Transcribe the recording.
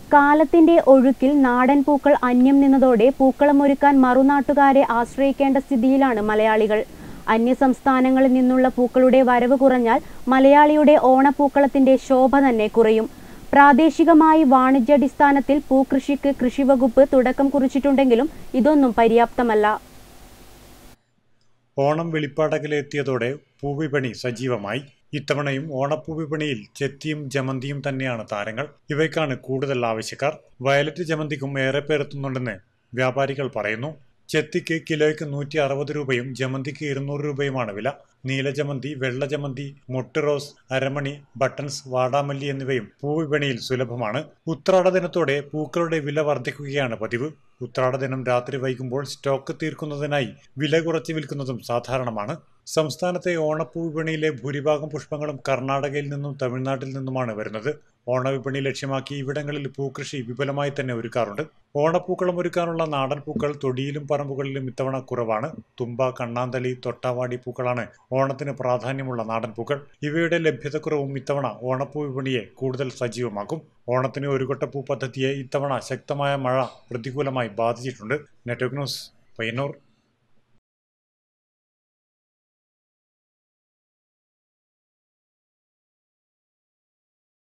കാലത്തിന്റെ ഒഴുക്കിൽ നാടൻ പൂക്കൾ അന്യം നിന്നതോടെ പൂക്കളമൊരുക്കാൻ മറുനാട്ടുകാരെ ആശ്രയിക്കേണ്ട സ്ഥിതിയിലാണ് മലയാളികൾ. അന്യസംസ്ഥാനങ്ങളിൽ നിന്നുള്ള പൂക്കളുടെ വരവ് കുറഞ്ഞാൽ മലയാളിയുടെ ഓണപ്പൂക്കളത്തിന്റെ ശോഭ തന്നെ കുറയും. പ്രാദേശികമായി വാണിജ്യാടിസ്ഥാനത്തിൽ പൂക്കൃഷിക്ക് കൃഷിവകുപ്പ് തുടക്കം കുറിച്ചിട്ടുണ്ടെങ്കിലും ഇതൊന്നും പര്യാപ്തമല്ല. ഓണം വെളിപ്പാടകലെത്തിയതോടെ പൂവിപണി സജീവമായി. ഇത്തവണയും ഓണപ്പൂവിപണിയിൽ ചെത്തിയും ജമന്തിയും തന്നെയാണ് താരങ്ങൾ. ഇവയ്ക്കാണ് കൂടുതൽ ആവശ്യക്കാർ. വയലറ്റ് ജമന്തിക്കും ഏറെ പേരെത്തുന്നുണ്ടെന്ന് വ്യാപാരികൾ പറയുന്നു. ചെത്തിക്ക് കിലോയ്ക്ക് 160 രൂപയും ജമന്തിക്ക് 200 രൂപയുമാണ് വില. നീലജമന്തി, വെള്ളജമന്തി, മൊട്ട് റോസ്, അരമണി, ബട്ടൺസ്, വാടാമല്ലി എന്നിവയും പൂവിപണിയിൽ സുലഭമാണ്. ഉത്രാട ദിനത്തോടെ പൂക്കളുടെ വില വർദ്ധിക്കുകയാണ് പതിവ്. ഉത്രാട ദിനം രാത്രി വൈകുമ്പോൾ സ്റ്റോക്ക് തീർക്കുന്നതിനായി വില കുറച്ച് വിൽക്കുന്നതും സാധാരണമാണ്. സംസ്ഥാനത്തെ ഓണപ്പൂവിപണിയിലെ ഭൂരിഭാഗം പുഷ്പങ്ങളും കർണാടകയിൽ നിന്നും തമിഴ്നാട്ടിൽ നിന്നുമാണ് വരുന്നത്. ഓണവിപണി ലക്ഷ്യമാക്കി ഇവിടങ്ങളിൽ പൂക്കൃഷി വിപുലമായി തന്നെ ഒരുക്കാറുണ്ട്. ഓണപ്പൂക്കളം ഒരുക്കാനുള്ള നാടൻ പൂക്കൾ തൊടിയിലും പറമ്പുകളിലും ഇത്തവണ കുറവാണ്. തുമ്പ, കണ്ണാന്തളി, തൊട്ടാവാടി പൂക്കളാണ് ഓണത്തിന് പ്രാധാന്യമുള്ള നാടൻ പൂക്കൾ. ഇവയുടെ ലഭ്യതക്കുറവും ഇത്തവണ ഓണപ്പൂ വിപണിയെ കൂടുതൽ സജീവമാക്കും. ഓണത്തിന് ഒരു കൊട്ടപ്പൂ പദ്ധതിയെ ഇത്തവണ ശക്തമായ മഴ പ്രതികൂലമായി ബാധിച്ചിട്ടുണ്ട്. Network news, Payyanur.